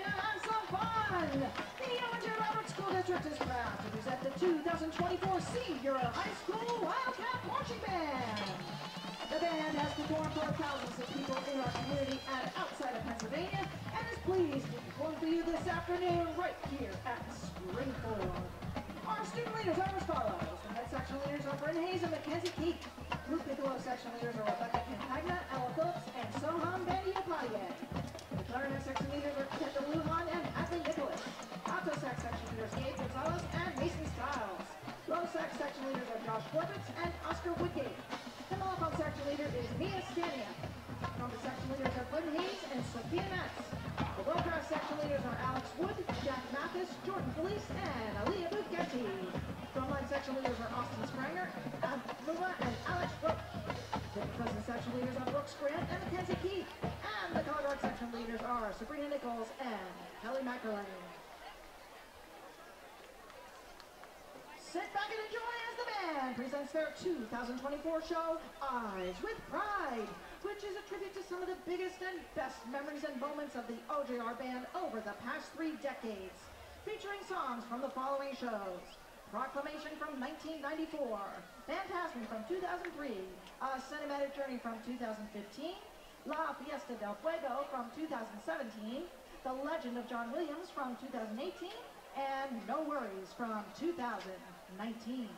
have some fun! The Owen School District is proud to present the 2024 Senior High School Wildcat Marching Band. The band has performed for thousands of people in our community and outside of Pennsylvania, and is pleased to perform for you this afternoon right here at Springfield. Our student leaders are as follows. The head section leaders are Bryn Hayes and Mackenzie Keith. Group Piccolo section leaders are Rebecca Campagna, Ella Phillips, and Soham Bandiopadia. The clarinet section leaders are Kendall Lujan and Hadley Nicholas. Alto sax section leaders Gabe Gonzalez and Mason Stiles. Low sax section leaders are Josh Corbett and Oscar Woodgate. The mellophone section leader is Mia Stania. Trumpet section leaders are Bryn Hayes and Sophia Metz. The low brass section leaders are Alex Wood, Jack Mathis, Jordan Felice, and Aaliyah Bugatti. Drumline section leaders are Austin Spranger, Ab Muma, and Alex Brooke. The present section leaders are Brooks Grant and Mackenzie Keith. And the Colorguard section leaders are Sabrina Nichols and Kelly McElrain. Sit back and enjoy as the band presents their 2024 show, Eyes with Pride, which is a tribute to some of the biggest and best memories and moments of the OJR band over the past 3 decades, featuring songs from the following shows: Proclamation from 1994, Phantasm from 2003, A Cinematic Journey from 2015, La Fiesta del Fuego from 2017, The Legend of John Williams from 2018, and No Worries from 2019.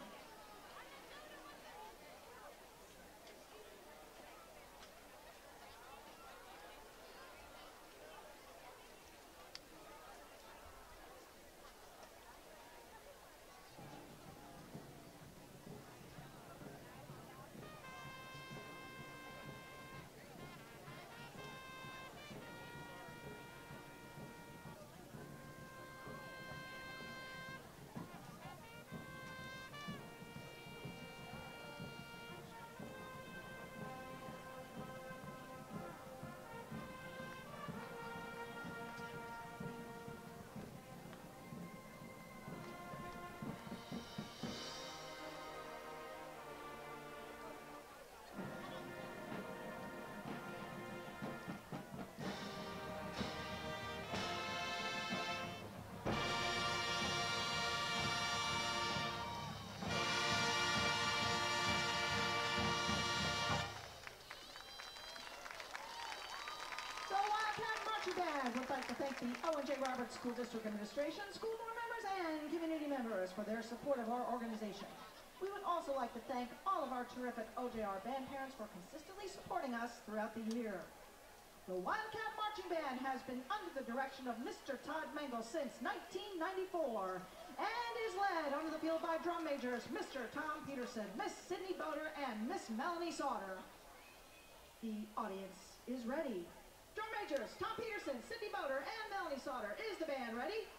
Band would like to thank the Owen J. Roberts School District Administration, school board members, and community members for their support of our organization. We would also like to thank all of our terrific OJR band parents for consistently supporting us throughout the year. The Wildcat Marching Band has been under the direction of Mr. Todd Mangle since 1994 and is led onto the field by drum majors Mr. Tom Peterson, Miss Sydney Boder, and Miss Melanie Sauter. The audience is ready. Drum majors, Tom Peterson, Sydney Boder, and Melanie Sauter. Is the band ready?